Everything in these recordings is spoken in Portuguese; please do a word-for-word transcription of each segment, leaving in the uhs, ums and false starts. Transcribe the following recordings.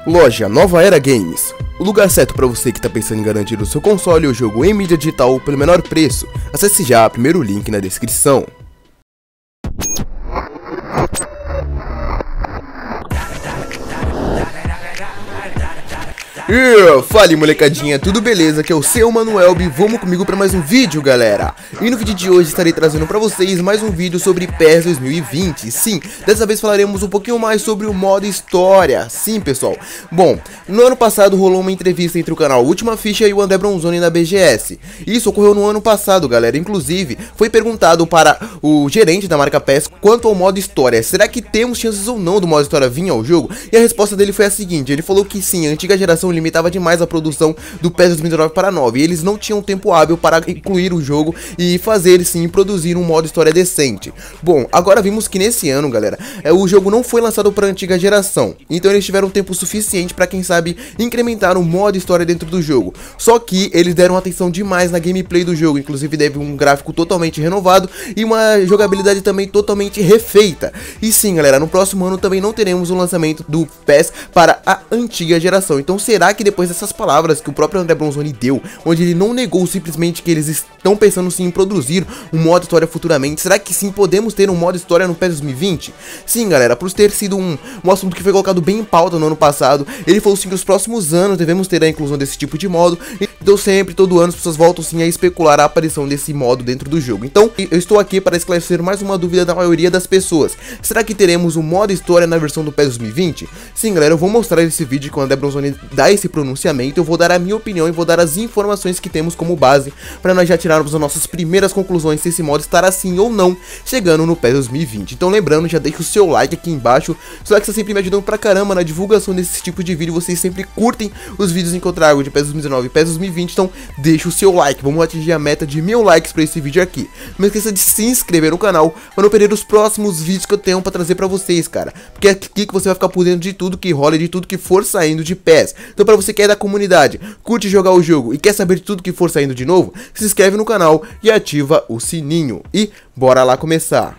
Loja Nova Era Games, o lugar certo para você que está pensando em garantir o seu console ou jogo em mídia digital pelo menor preço. Acesse já, primeiro link na descrição. Uh, fale molecadinha, tudo beleza? Aqui é o seu Manuelbi, vamos comigo para mais um vídeo, galera. E no vídeo de hoje estarei trazendo para vocês mais um vídeo sobre P E S dois mil e vinte. Sim, dessa vez falaremos um pouquinho mais sobre o modo história. Sim, pessoal. Bom, no ano passado rolou uma entrevista entre o canal Última Ficha e o André Bronzoni na B G S. Isso ocorreu no ano passado, galera. Inclusive, foi perguntado para o gerente da marca P E S quanto ao modo história. Será que temos chances ou não do modo história vir ao jogo? E a resposta dele foi a seguinte, ele falou que sim, a antiga geração limitava demais a produção do P E S dois mil e dezenove para nove, e eles não tinham tempo hábil para incluir o jogo e fazer sim produzir um modo história decente. Bom, agora vimos que nesse ano, galera, é, o jogo não foi lançado para a antiga geração, então eles tiveram tempo suficiente para, quem sabe, incrementar o modo história dentro do jogo. Só que eles deram atenção demais na gameplay do jogo, inclusive teve um gráfico totalmente renovado e uma jogabilidade também totalmente refeita. E sim, galera, no próximo ano também não teremos o lançamento do P E S para a antiga geração. Então será que depois dessas palavras que o próprio André Bronzoni deu, onde ele não negou simplesmente que eles estão pensando sim em produzir um modo história futuramente, será que sim podemos ter um modo história no P E S dois mil e vinte? Sim, galera, por ter sido um, um assunto que foi colocado bem em pauta no ano passado, ele falou sim que nos próximos anos devemos ter a inclusão desse tipo de modo. Então sempre, todo ano, as pessoas voltam sim a especular a aparição desse modo dentro do jogo. Então eu estou aqui para esclarecer mais uma dúvida da maioria das pessoas. Será que teremos um modo história na versão do P E S dois mil e vinte? Sim, galera, eu vou mostrar esse vídeo que o André Bronzoni dá esse pronunciamento. Eu vou dar a minha opinião e vou dar as informações que temos como base para nós já tirarmos as nossas primeiras conclusões se esse modo estará assim ou não chegando no P E S dois mil e vinte. Então lembrando, já deixa o seu like aqui embaixo, só que está sempre me ajudando pra caramba na divulgação desse tipo de vídeo. Vocês sempre curtem os vídeos em que eu trago de P E S dois mil e dezenove e P E S dois mil e vinte, então deixa o seu like, vamos atingir a meta de mil likes para esse vídeo aqui. Não esqueça de se inscrever no canal para não perder os próximos vídeos que eu tenho para trazer para vocês, cara, porque é aqui que você vai ficar por dentro de tudo que rola e de tudo que for saindo de P E S. Então para você que é da comunidade, curte jogar o jogo e quer saber de tudo que for saindo de novo, se inscreve no canal e ativa o sininho. E bora lá começar.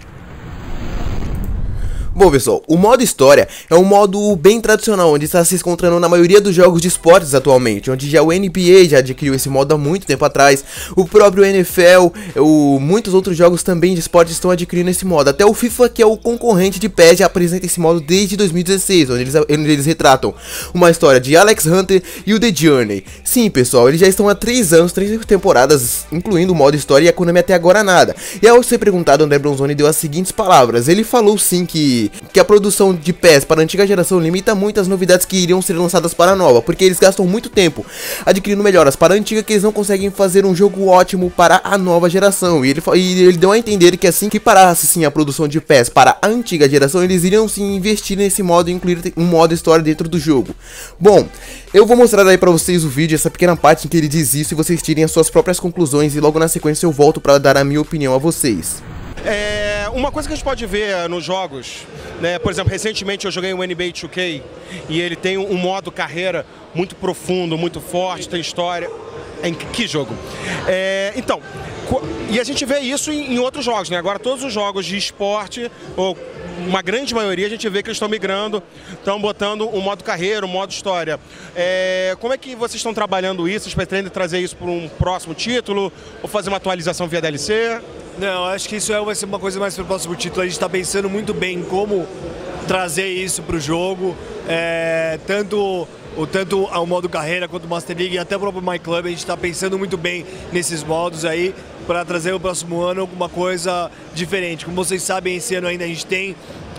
Bom, pessoal, o modo história é um modo bem tradicional, onde está se encontrando na maioria dos jogos de esportes atualmente, onde já o N B A já adquiriu esse modo há muito tempo atrás, o próprio N F L, o, muitos outros jogos também de esportes estão adquirindo esse modo, até o FIFA, que é o concorrente de P E S, já apresenta esse modo desde dois mil e dezesseis, onde eles, onde eles retratam uma história de Alex Hunter e o The Journey. Sim, pessoal, eles já estão há três anos, três temporadas, incluindo o modo história, e a Konami até agora nada. E ao ser perguntado, André Bronzoni deu as seguintes palavras, ele falou sim que que a produção de P E S para a antiga geração limita muito as novidades que iriam ser lançadas para a nova, porque eles gastam muito tempo adquirindo melhoras para a antiga, que eles não conseguem fazer um jogo ótimo para a nova geração. E ele, e ele deu a entender que assim que parasse sim a produção de P E S para a antiga geração, eles iriam sim investir nesse modo e incluir um modo história dentro do jogo. Bom, eu vou mostrar aí para vocês o vídeo, essa pequena parte em que ele diz isso, e vocês tirem as suas próprias conclusões, e logo na sequência eu volto para dar a minha opinião a vocês. É, uma coisa que a gente pode ver nos jogos, né, por exemplo, recentemente eu joguei o N B A dois K e ele tem um modo carreira muito profundo, muito forte, tem história. Em que jogo? É, então, e a gente vê isso em, em outros jogos, né? Agora todos os jogos de esporte, ou uma grande maioria, a gente vê que eles estão migrando, estão botando um modo carreira, um modo história. É, como é que vocês estão trabalhando isso? Vocês pretendem trazer isso para um próximo título? Ou fazer uma atualização via D L C? Não, acho que isso vai ser uma coisa mais para o próximo título. A gente está pensando muito bem como trazer isso para o jogo, é, tanto o tanto o modo carreira quanto o Master League e até o próprio My Club. A gente está pensando muito bem nesses modos aí para trazer no próximo ano alguma coisa diferente. Como vocês sabem, esse ano ainda a gente tem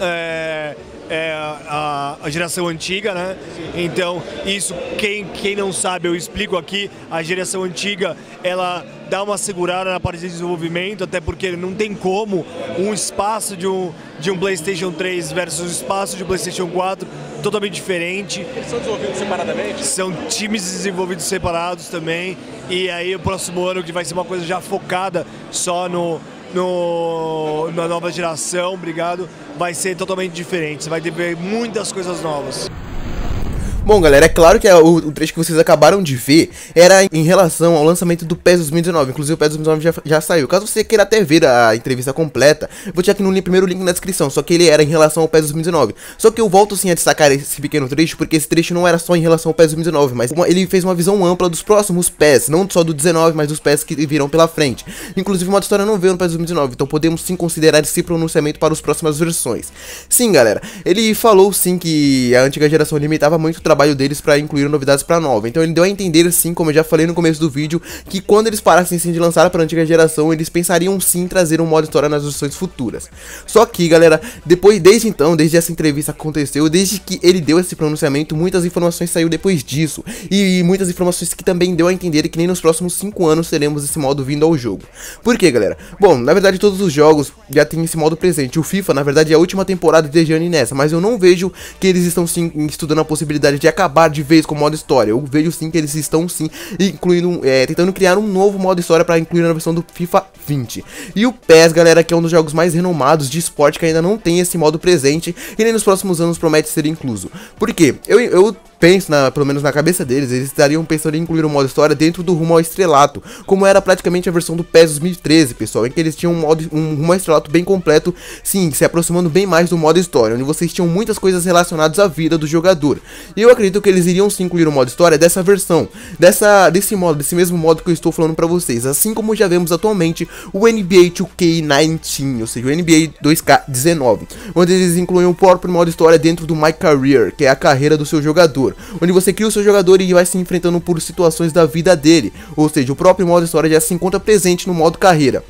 é, é, a, a geração antiga, né? Então, isso, quem, quem não sabe, eu explico aqui. A geração antiga, ela dá uma segurada na parte de desenvolvimento, até porque não tem como um espaço de um, de um PlayStation três versus o espaço de um PlayStation quatro totalmente diferente. Eles são desenvolvidos separadamente? São times desenvolvidos separados também, e aí o próximo ano, que vai ser uma coisa já focada só no, no, na nova geração, obrigado, vai ser totalmente diferente. Você vai ter muitas coisas novas. Bom, galera, é claro que a, o, o trecho que vocês acabaram de ver era em relação ao lançamento do PES dois mil e dezenove. Inclusive o PES dois mil e dezenove já, já saiu. Caso você queira até ver a entrevista completa, eu vou deixar aqui no link, primeiro link na descrição. Só que ele era em relação ao PES dois mil e dezenove. Só que eu volto sim a destacar esse pequeno trecho, porque esse trecho não era só em relação ao PES dois mil e dezenove, mas uma, ele fez uma visão ampla dos próximos PES, não só do dezenove, mas dos PES que virão pela frente. Inclusive o modo história não veio no PES dois mil e dezenove, então podemos sim considerar esse pronunciamento para as próximas versões. Sim, galera, ele falou sim que a antiga geração limitava muito o trabalho deles para incluir novidades para nova. Então ele deu a entender sim, como eu já falei no começo do vídeo, que quando eles parassem sim de lançar para a antiga geração, eles pensariam sim em trazer um modo história nas versões futuras. Só que, galera, depois, desde então, desde essa entrevista aconteceu, desde que ele deu esse pronunciamento, muitas informações saíram depois disso, e muitas informações que também deu a entender que nem nos próximos cinco anos teremos esse modo vindo ao jogo. Por quê, galera? Bom, na verdade todos os jogos já tem esse modo presente. O FIFA, na verdade, é a última temporada de Gianni nessa, mas eu não vejo que eles estão sim estudando a possibilidade de acabar de vez com o modo história. Eu vejo sim que eles estão sim incluindo, é, tentando criar um novo modo história para incluir na versão do FIFA vinte. E o PES, galera, que é um dos jogos mais renomados de esporte, que ainda não tem esse modo presente e nem nos próximos anos promete ser incluso. Por quê? Eu, eu penso, na, pelo menos na cabeça deles, eles estariam pensando em incluir o modo história dentro do Rumo ao Estrelato, como era praticamente a versão do PES dois mil e treze, pessoal, em que eles tinham um, modo, um Rumo ao Estrelato bem completo, sim, se aproximando bem mais do modo história, onde vocês tinham muitas coisas relacionadas à vida do jogador. E eu acredito que eles iriam sim incluir o modo história dessa versão, dessa, desse modo, desse mesmo modo que eu estou falando pra vocês, assim como já vemos atualmente o N B A dois K dezenove, ou seja, o N B A dois K dezenove, onde eles incluem o próprio modo história dentro do My Career, que é a carreira do seu jogador, onde você cria o seu jogador e vai se enfrentando por situações da vida dele, ou seja, o próprio modo história já se encontra presente no modo carreira.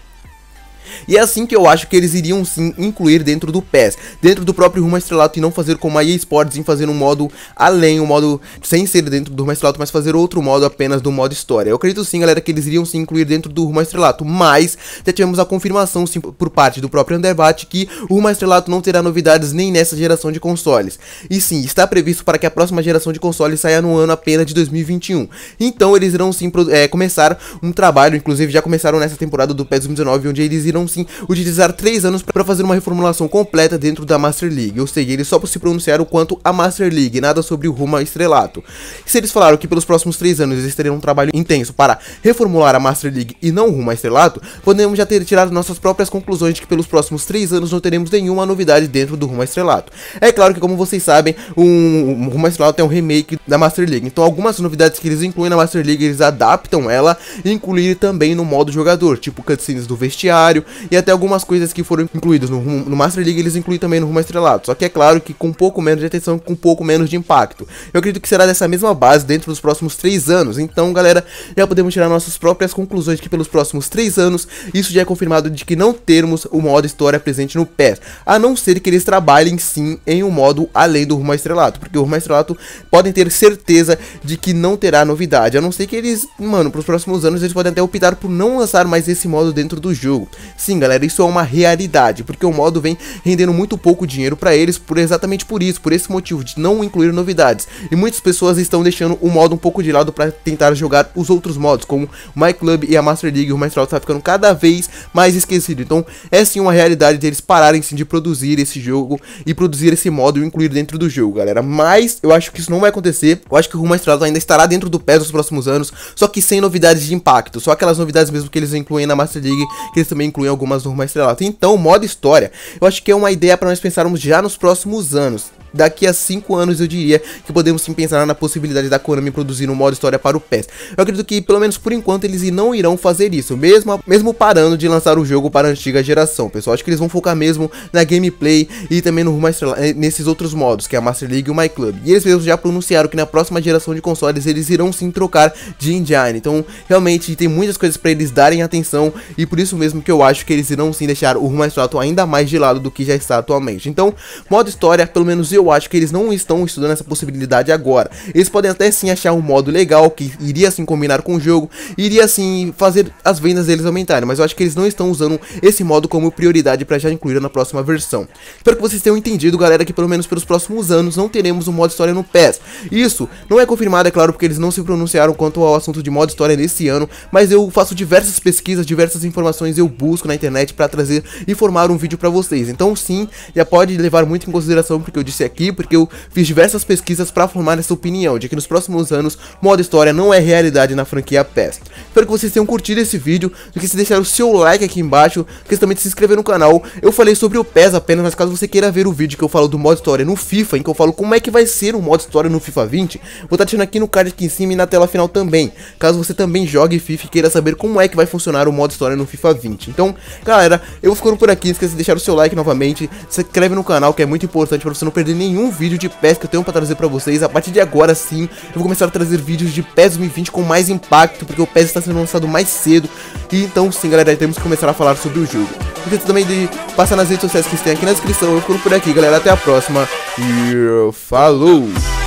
E é assim que eu acho que eles iriam sim incluir dentro do PES, dentro do próprio Rumo ao Estrelato, e não fazer como a E A Sports em fazer um modo além, um modo sem ser dentro do Rumo ao Estrelato, mas fazer outro modo apenas do modo história. Eu acredito sim, galera, que eles iriam sim incluir dentro do Rumo ao Estrelato, mas já tivemos a confirmação sim por parte do próprio Underbat que o Rumo ao Estrelato não terá novidades nem nessa geração de consoles. E sim, está previsto para que a próxima geração de consoles saia no ano apenas de dois mil e vinte e um. Então eles irão sim é, começar um trabalho, inclusive já começaram nessa temporada do PES dois mil e dezenove, onde eles irão sim utilizar três anos para fazer uma reformulação completa dentro da Master League, ou seja, eles só se pronunciaram quanto a Master League, nada sobre o Rumo ao Estrelato. E se eles falaram que pelos próximos três anos eles teriam um trabalho intenso para reformular a Master League e não o Rumo ao Estrelato, podemos já ter tirado nossas próprias conclusões de que pelos próximos três anos não teremos nenhuma novidade dentro do Rumo ao Estrelato. É claro que, como vocês sabem, o um, Rumo ao Estrelato é um remake da Master League, então algumas novidades que eles incluem na Master League, eles adaptam ela e incluem também no modo jogador, tipo cutscenes do vestiário e até algumas coisas que foram incluídas no, no Master League, eles incluem também no Rumo ao Estrelato, só que é claro que com um pouco menos de atenção, com um pouco menos de impacto. Eu acredito que será dessa mesma base dentro dos próximos três anos, então, galera, já podemos tirar nossas próprias conclusões que pelos próximos três anos, isso já é confirmado de que não termos o modo história presente no PES, a não ser que eles trabalhem sim em um modo além do Rumo ao Estrelato, porque o Rumo ao Estrelato podem ter certeza de que não terá novidade, a não ser que eles, mano, pros próximos anos eles podem até optar por não lançar mais esse modo dentro do jogo. Sim, galera, isso é uma realidade, porque o modo vem rendendo muito pouco dinheiro para eles, por exatamente por isso, por esse motivo de não incluir novidades, e muitas pessoas estão deixando o modo um pouco de lado para tentar jogar os outros modos, como o My Club e a Master League. O Rumo ao Estrelato tá ficando cada vez mais esquecido, então é sim uma realidade deles pararem sim de produzir esse jogo e produzir esse modo e incluir dentro do jogo, galera, mas eu acho que isso não vai acontecer. Eu acho que o Rumo ao Estrelato ainda estará dentro do PES nos próximos anos, só que sem novidades de impacto, só aquelas novidades mesmo que eles incluem na Master League, que eles também incluem algumas no Rumo ao Estrelato. Então, o modo história, eu acho que é uma ideia para nós pensarmos já nos próximos anos. Daqui a cinco anos eu diria que podemos sim pensar na possibilidade da Konami produzir um modo história para o PES. Eu acredito que pelo menos por enquanto eles não irão fazer isso, mesmo, mesmo parando de lançar o jogo para a antiga geração, pessoal. Acho que eles vão focar mesmo na gameplay e também no Rumo ao Estrelato, nesses outros modos, que é a Master League e o My Club. E eles mesmos já pronunciaram que na próxima geração de consoles eles irão sim trocar de engine. Então realmente tem muitas coisas para eles darem atenção, e por isso mesmo que eu acho que eles irão sim deixar o Rumo ao Estrelato ainda mais de lado do que já está atualmente. Então, modo história, pelo menos eu Eu acho que eles não estão estudando essa possibilidade agora. Eles podem até sim achar um modo legal que iria assim combinar com o jogo, iria assim fazer as vendas deles aumentarem, mas eu acho que eles não estão usando esse modo como prioridade para já incluir na próxima versão. Espero que vocês tenham entendido, galera, que pelo menos pelos próximos anos não teremos um modo história no PES. Isso não é confirmado, é claro, porque eles não se pronunciaram quanto ao assunto de modo história nesse ano, mas eu faço diversas pesquisas, diversas informações eu busco na internet para trazer, informar um vídeo para vocês. Então sim, já pode levar muito em consideração porque eu disse aqui, porque eu fiz diversas pesquisas para formar essa opinião de que nos próximos anos modo história não é realidade na franquia P E S. Espero que vocês tenham curtido esse vídeo, que se deixar o seu like aqui embaixo, que também se inscrever no canal. Eu falei sobre o P E S apenas, mas caso você queira ver o vídeo que eu falo do modo história no FIFA, em que eu falo como é que vai ser o modo história no FIFA vinte, vou estar deixando aqui no card aqui em cima e na tela final também, caso você também jogue FIFA e queira saber como é que vai funcionar o modo história no FIFA vinte. Então, galera, eu vou ficando por aqui, não esqueça de deixar o seu like novamente, se inscreve no canal, que é muito importante para você não perder nenhum vídeo de P E S que eu tenho para trazer para vocês. A partir de agora sim, eu vou começar a trazer vídeos de P E S dois mil e vinte com mais impacto, porque o P E S está sendo lançado mais cedo, e então sim, galera, temos que começar a falar sobre o jogo. Não esqueça também de passar nas redes sociais que tem aqui na descrição. Eu fico por aqui, galera, até a próxima e falou!